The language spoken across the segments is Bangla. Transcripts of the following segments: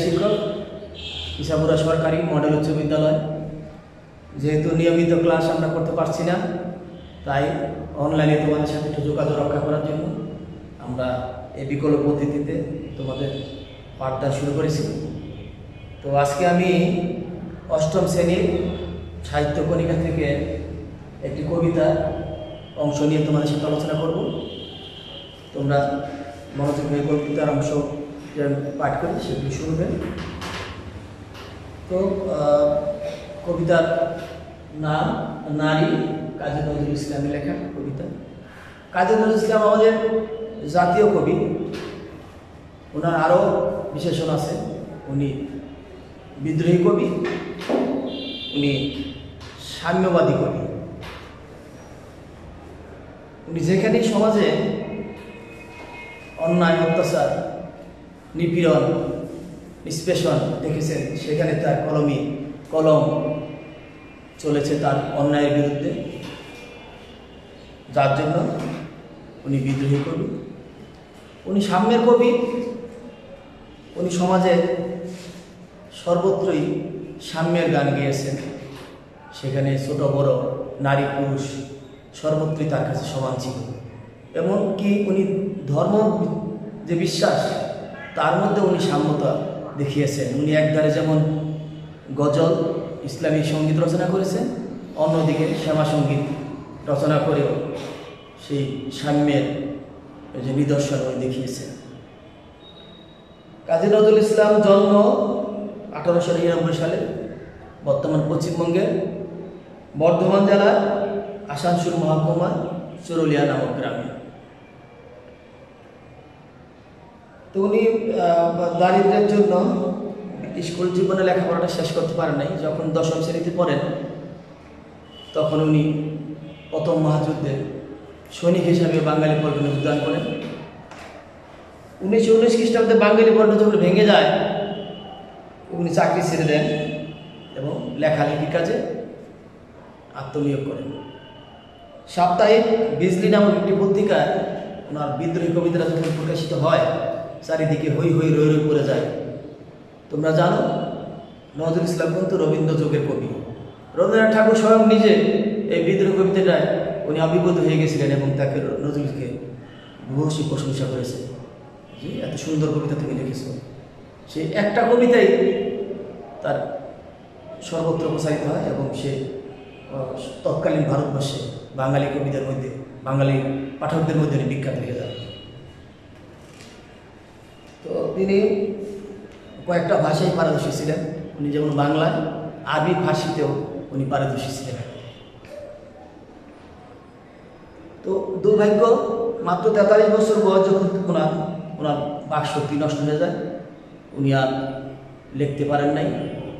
শিক্ষক, ইসাপুরা সরকারি মডেল উচ্চ বিদ্যালয়। যেহেতু নিয়মিত ক্লাস আমরা করতে পারছি না, তাই অনলাইনে তোমাদের সাথে একটু যোগাযোগ রক্ষা করার জন্য আমরা এই বিকল্প পদ্ধতিতে তোমাদের পাঠদান শুরু করেছি। তো আজকে আমি অষ্টম শ্রেণীর সাহিত্য কণিকা থেকে একটি কবিতার অংশ নিয়ে তোমাদের সাথে আলোচনা করব। তোমরা মনোযোগ দিয়ে কবিতার অংশ পাঠ করে সেগুলি শুনবে। তো কবিতার নাম নারী, কাজী নজরুল ইসলামের লেখা কবিতা। কাজী নজরুল ইসলাম আমাদের জাতীয় কবি। ওনার আরও বিশেষণ আছে। উনি বিদ্রোহী কবি, উনি সাম্যবাদী কবি। উনি যেখানেই সমাজে অন্যায়, অত্যাচার, নিপীড়ন, নিষ্পেষণ দেখেছেন, সেখানে তার কলম চলেছে তার অন্যায়ের বিরুদ্ধে, যার জন্য উনি বিদ্রোহী কবি। উনি সাম্যের কবি। উনি সমাজে সর্বত্রই সাম্যের গান গেয়েছেন। সেখানে ছোট বড়, নারী পুরুষ সর্বত্রই তার কাছে সমান ছিল। এমনকি উনি ধর্ম যে বিশ্বাস, তার মধ্যে উনি সাম্যতা দেখিয়েছেন। উনি একধারে যেমন গজল, ইসলামী সঙ্গীত রচনা করেছেন, অন্যদিকে শ্যামা সঙ্গীত রচনা করেও সেই সাম্যের যে নিদর্শন উনি দেখিয়েছেন। কাজী নজরুল ইসলাম জন্ম 1899 সালে বর্তমান পশ্চিমবঙ্গের বর্ধমান জেলার আসানসোল মহকুমার চরুলিয়া নামক গ্রামে। তো উনি দারিদ্র্যের জন্য স্কুল জীবনে লেখাপড়াটা শেষ করতে পারেন নাই। যখন দশম শ্রেণীতে পড়েন, তখন উনি প্রথম মহাযুদ্ধে সৈনিক হিসাবে বাঙালি পল্টনে যোগদান করেন। 1919 খ্রিস্টাব্দে বাঙালি পল্টন যখন ভেঙে যায়, উনি চাকরি ছেড়ে দেন এবং লেখালেখির কাজে আত্মনিয়োগ করেন। সাপ্তাহিক বিজলি নামক একটি পত্রিকায় ওনার বিদ্রোহী কবিতারা যখন প্রকাশিত হয়, চারিদিকে হই হই রই রই পড়ে যায়। তোমরা জানো, নজরুল ইসলাম কিন্তু রবীন্দ্র যুগের কবি। রবীন্দ্রনাথ ঠাকুর স্বয়ং নিজে এই বিদ্রোহী কবিতাটায় উনি অভিভূত হয়ে গেছিলেন এবং তাকে নজরুলকে ভূয়সী প্রশংসা করেছে যে এত সুন্দর কবিতা তুমি লিখেছ। সেই একটা কবিতাই তার সর্বত্র প্রচারিত হয় এবং সে তৎকালীন ভারতবর্ষে বাঙালি কবিদের মধ্যে, বাঙালি পাঠকদের মধ্যে বিখ্যাত হয়ে যায়। তো তিনি কয়েকটা ভাষায় পারদর্শী ছিলেন। উনি যেমন বাংলায়, আরবি ফার্সিতেও উনি পারদর্শী ছিলেন। তো দুর্ভাগ্য, মাত্র 43 বছর বয়স যখন ওনার বাকশক্তি নষ্ট হয়ে যায়, উনি আর লিখতে পারেন নাই।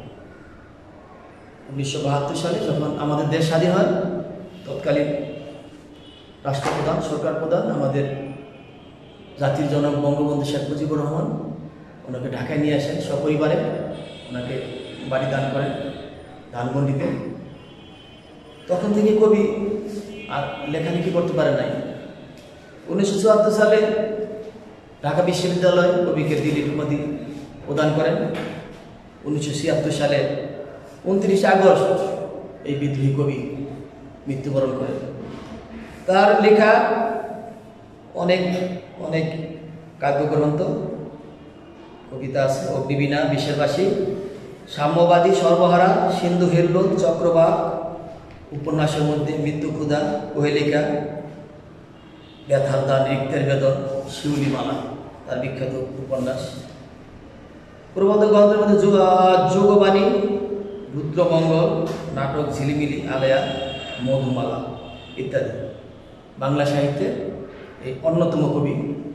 1972 সালে যখন আমাদের দেশ স্বাধীন হয়, তৎকালীন রাষ্ট্রপ্রধান, সরকার প্রধান, আমাদের জাতির জনক বঙ্গবন্ধু শেখ মুজিবুর রহমান ওনাকে ঢাকায় নিয়ে আসেন সপরিবারে। ওনাকে বাড়ি দান করেন ধানমন্ডিতে। তখন থেকে কবি আর লেখালেখি করতে পারে নাই। 1974 সালে ঢাকা বিশ্ববিদ্যালয় কবিকে দিলীপ উপাধি প্রদান করেন। 1976 সালে 29 আগস্ট এই বিদ্রোহী কবি মৃত্যুবরণ করেন। তার লেখা অনেক অনেক কাব্যগ্রন্থ, কবিতা আছে। অগ্নিবীণা, বিশ্বেরবাসী, সাম্যবাদী, সর্বহারা, সিন্ধু হেল্লোল, চক্রবাক, উপন্যাসের মধ্যে মৃত্যু ক্ষুধা, কোহেলিকা, ব্যথার দান, রিক্তের বেদন, শিউলিমালা তার বিখ্যাত উপন্যাস। প্রবন্ধ গ্রন্থের মধ্যে যোগবাণী, রুদ্রমঙ্গল, নাটক ঝিলিমিলি, আলেয়া, মধুমালা ইত্যাদি। বাংলা সাহিত্যের এই অন্যতম কবি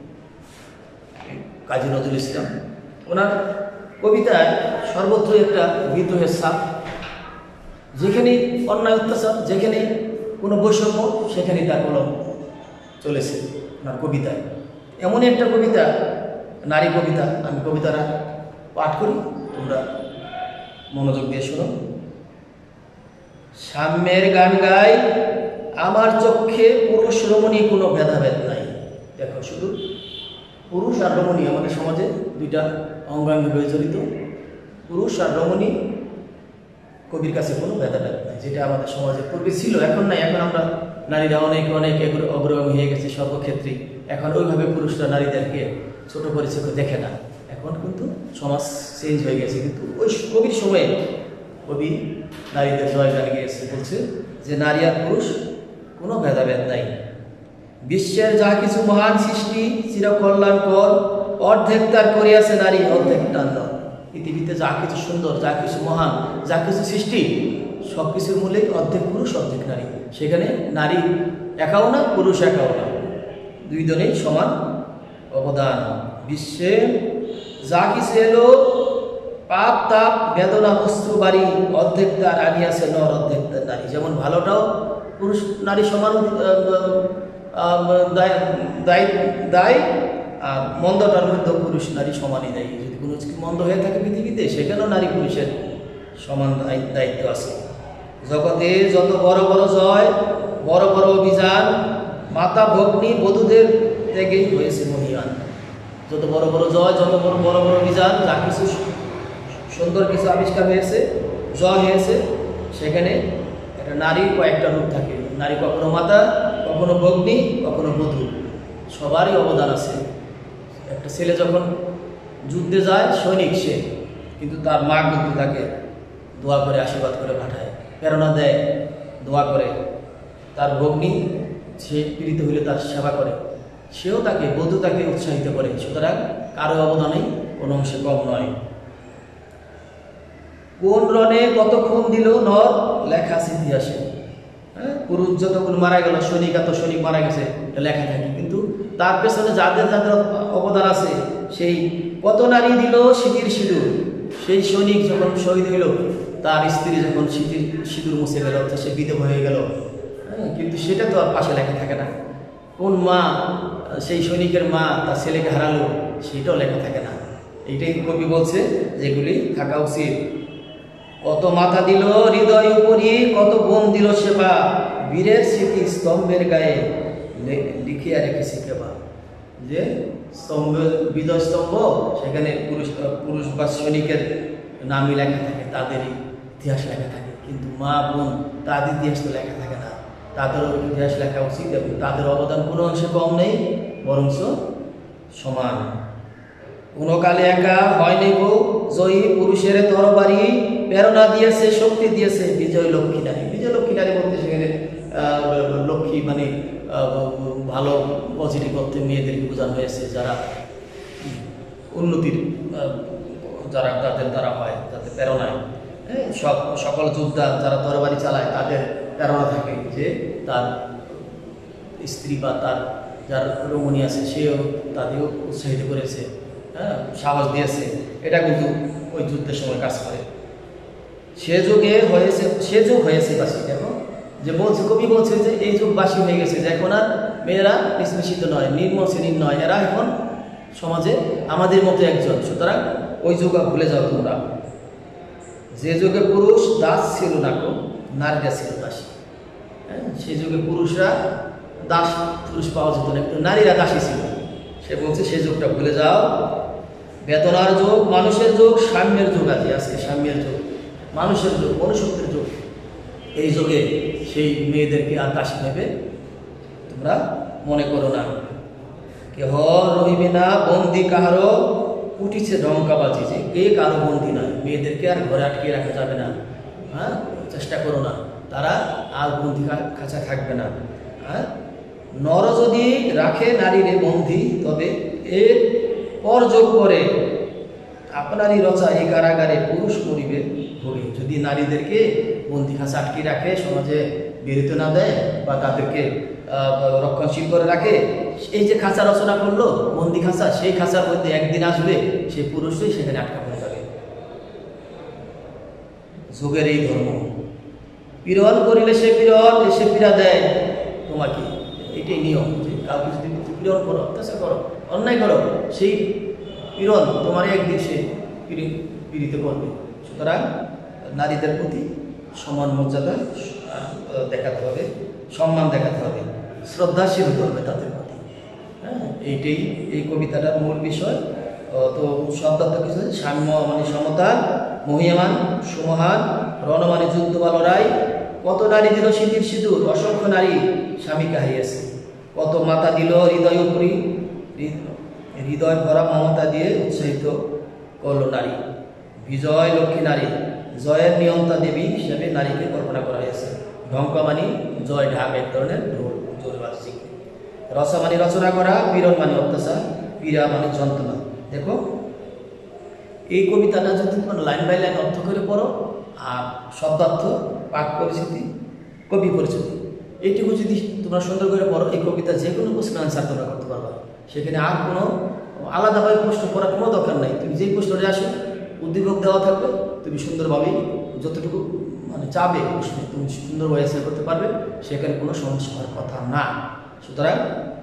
কাজী নজরুল ইসলাম। ওনার কবিতায় সর্বত্রই একটা বিদ্রোহের ছাপ। যেখানেই অন্যায়, অত্যাচার, যেখানেই কোনো বৈষম্য, সেখানেই তার কলম চলেছে ওনার কবিতায়। এমনই একটা কবিতা, নারী কবিতা। আমি কবিতাটা পাঠ করি, তোমরা মনোযোগ দিয়ে শোনো। সাম্যের গান গাই, আমার চক্ষে পুরুষ রমণী কোনো ভেদাভেদ নাই। দেখো, শুধু পুরুষ আর রমণী আমাদের সমাজে দুইটা অঙ্গাঙ্গিভাবে জড়িত। পুরুষ আর রমণী কবির কাছে কোনো ভেদাভেদ নাই, যেটা আমাদের সমাজে পূর্বে ছিল, এখন নাই। এখন আমরা নারীরা অনেক অনেক অগ্রগামী হয়ে গেছে সর্বক্ষেত্রেই। এখন ওইভাবে পুরুষরা নারীদেরকে ছোট করে চোখে দেখে না। এখন কিন্তু সমাজ চেঞ্জ হয়ে গেছে, কিন্তু ওই কবির সময়ে কবি নারীদের জয়গান গিয়েছে, বলছে যে নারী আর পুরুষ কোনো ভেদাভেদ নাই। বিশ্বের যা কিছু মহান সৃষ্টি চিরকল্যাণকর, অর্ধেক তার করিয়াছে নারী, অর্ধেক তার নর। পৃথিবীতে যা কিছু সুন্দর, যা কিছু মহান, যা কিছু সৃষ্টি, সব কিছুর মূলে অর্ধেক পুরুষ অর্ধেক নারী। সেখানে নারী একাও না, পুরুষ একাও না, দুই জনেই সমান অবদান। বিশ্বে যা কিছু এলো, পাপ তাপ বেদনা বস্তু বাড়ি, অর্ধেক তার আনিয়াছে নর, অর্ধেক তার নারী। যেমন ভালোটাও পুরুষ নারী সমান দায়, আর মন্দটার মধ্যে পুরুষ নারী সমানই দায়ী। যদি কোনো মন্দ হয়ে থাকে পৃথিবীতে, সেখানেও নারী পুরুষের সমান দায়িত্ব আছে। জগতে যত বড় বড় জয়, বড় বড় অভিযান, মাতা ভগ্নী বধূদের ত্যাগেই হয়েছে মহিয়ান। যত বড় বড় জয়, যত বড় বড় বড় অভিযান, যা কিছু সুন্দর কিছু আবিষ্কার হয়েছে, জয় হয়েছে, সেখানে একটা নারীর কয়েকটা রূপ থাকে। নারী কখনো মাতা, কখনো ভগ্নী, কখনো বধূ, সবারই অবদান আছে। একটা ছেলে যখন যুদ্ধে যায়, সৈনিক সে, কিন্তু তার মা কিন্তু তাকে দোয়া করে, আশীর্বাদ করে পাঠায়, প্রেরণা দেয়, দোয়া করে। তার ভগ্নী, সে পীড়িত হইলে তার সেবা করে, সেও তাকে, বধূ তাকে উৎসাহিত করে। সুতরাং কারো অবদানেই কোনো অংশে কম নয়। কোন রণে কত খুন দিল নর, লেখা আছে ইতিহাসে। হ্যাঁ, পুরুষ যতক্ষণ মারা গেল, সৈনিক এত সৈনিক মারা গেছে, এটা লেখা থাকে। কিন্তু তার পেছনে যাদের যাদের অবদান আছে, সেই কত নারী দিল স্মৃতির সিঁদুর। সেই সৈনিক যখন শহীদ হইল, তার স্ত্রী যখন স্মৃতির সিঁদুর মুছে গেল, সে বিধবা হয়ে গেল। হ্যাঁ, কিন্তু সেটা তো আর পাশে লেখা থাকে না। কোন মা, সেই সৈনিকের মা তার ছেলেকে হারালো, সেটাও লেখা থাকে না। এইটাই কবি বলছে, যেগুলি থাকা উচিত। কত মাথা দিল হৃদয় উপরি, কত বোন দিল সেবা, বীরের স্মৃতি স্তম্ভের গায়ে লিখিয়া রেখেছি কেবা। যে স্তম্ভ, বিজয় স্তম্ভ, সেখানে পুরুষ বা সৈনিকের নামই লেখা থাকে, তাদেরই ইতিহাস লেখা থাকে। কিন্তু মা বোন, তাদের ইতিহাস তো লেখা থাকে না। তাদেরও ইতিহাস লেখা উচিত, এবং তাদের অবদান কোনো অংশে কম নেই, বরঞ্চ সমান। কোনো কালে একা হয়নি গো জয়ী, পুরুষের তরবারি প্রেরণা দিয়েছে, শক্তি দিয়েছে বিজয় লক্ষ্মী নারী। বিজয় লক্ষ্মী নারী বলতে সেখানে লক্ষ্মী মানে ভালো পজিটিভ অর্থে মেয়েদেরকে বোঝানো হয়েছে, যারা উন্নতির, যারা তাদের দ্বারা হয়, যাদের প্রেরণায় সকল যোদ্ধা যারা তরবারি চালায়, তাদের প্রেরণা থাকে যে তার স্ত্রী বা তার যার রমণী আছে, সেও তাদেরও উৎসাহিত করেছে, হ্যাঁ, সাহস দিয়েছে। এটা কিন্তু ওই যুদ্ধের সময় কাজ করে। সে যুগ হয়েছে বাসী। দেখো যে বলছে, কবি বলছে যে এই যুগ বাসী হয়ে গেছে, যে এখন আর মেয়েরা নিষ্পেষিত নয়, নিম্ন শ্রেণীর নয়, এরা এখন সমাজে আমাদের মতো একজন। সুতরাং ওই যুগ ভুলে যাও তোমরা। যে যুগে পুরুষ দাস ছিল না গো, নারীরা ছিল দাসী। হ্যাঁ, সেই যুগে পুরুষরা দাস, পুরুষ পাওয়া যেত না, কিন্তু নারীরা দাসী ছিল। সে বলছে সেই যুগটা ভুলে যাও। বেদনার যুগ, মানুষের যুগ, সাম্যের যুগ আছে আজকে। সাম্যের যুগ, মানুষের যুগ, মনুষ্যত্বের যুগ। এই যুগে সেই মেয়েদেরকে আর দাসী ভেবে তোমরা মনে করো না। কেহ রহিবে না বন্দি কাহারও, উঠিছে ডঙ্কাবাজি, যে কে কারো বন্দি নয়। মেয়েদেরকে আর ঘরে আটকে রাখা যাবে না। হ্যাঁ, চেষ্টা করো না, তারা আর বন্দি খাঁচা থাকবে না। হ্যাঁ, নর যদি রাখে নারীরে বন্দি, তবে এর পর যোগ করে আপনারই রচা এই কারাগারে পুরুষ করিবে ভোগে। যদি নারীদেরকে বন্দি খাঁচা আটকে রাখে, সমাজে বেরোতে না দেয়, বা তাদেরকে রক্ষণশীল করে রাখে, এই যে খাঁচা রচনা করলো, বন্দি খাঁচা, সেই খাঁচার মধ্যে একদিন আসবে সেই পুরুষই সেখানে আটকা পড়ে যাবে। যুগের এই ধর্ম। পীড়ন করিলে সে পীড়ন, এসে পীড়া দেয় তোমাকে। এটাই নিয়ম, যে কাউকে যদি পীড়ন করো, অত্যাচার করো, অন্যায় করো, সেই পীড়ন তোমার একদিন সে পীড়িত করবে। সুতরাং নারীদের প্রতি সমান মর্যাদা দেখাতে হবে, সম্মান দেখাতে হবে, শ্রদ্ধাশীল হতে হবে তাদের প্রতি। হ্যাঁ, এইটাই এই কবিতাটার মূল বিষয়। তো শব্দার্থ কিছু সাম্য মানে সমতা, মহিয়ামান সুমহান, রণ মানে যুদ্ধ বা লড়াই, কত নারী দিল সিঁথির সিঁদুর, অসংখ্য নারী স্বামীকে হারিয়েছে, কত মাতা দিল হৃদয় উপরি, হৃদয় ভরা মমতা দিয়ে উৎসাহিত করল নারী, বিজয় লক্ষ্মী নারী, জয়ের নিয়ন্তা দেবী হিসেবে নারীকে কল্পনা করা হয়েছে, ঢঙ্কা মানে জয় ঢাক এক ধরনের ঢোল জোর বাজছে, রসা মানে রচনা করা, পীড়ন মানে অত্যাচার, পীড়া মানে যন্ত্রণা। দেখো এই কবিতাটা যদি তোমরা লাইন বাই লাইন অর্থ করে পড়ো আর শব্দার্থ, পাঠ পরিচিতি, কবি পরিচিতি, এইটুকু যদি তোমরা সুন্দর করে পড়ো, এই কবিতা যে কোনো প্রশ্ন আনসার তোমরা করতে পারবা। সেখানে আর কোনো আলাদাভাবে প্রশ্ন করার কোনো দরকার নাই। তুমি যেই প্রশ্নটা আসো উদ্দীপক দেওয়া থাকবে, তুমি সুন্দরভাবেই যতটুকু মানে চাবে প্রশ্নে তুমি সুন্দরভাবে অ্যান্সার করতে পারবে, সেখানে কোনো সমস্যা হওয়ার কথা না। সুতরাং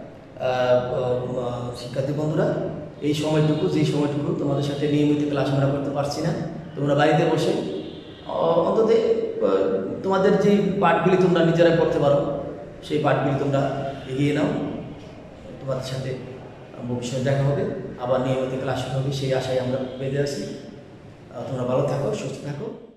শিক্ষার্থী বন্ধুরা, এই সময়টুকু যেই সময়টুকু তোমাদের সাথে নিয়মিত ক্লাস আমরা করতে পারছি না, তোমরা বাড়িতে বসে অন্তত তোমাদের যে পাঠগুলি তোমরা নিজেরা করতে পারো সেই পাঠগুলি তোমরা এগিয়ে নাও। তোমাদের সাথে ভবিষ্যতে দেখা হবে, আবার নিয়মিত ক্লাস হবে সেই আশায় আমরা বেঁধে আছি। তোমরা ভালো থাকো, সুস্থ থাকো।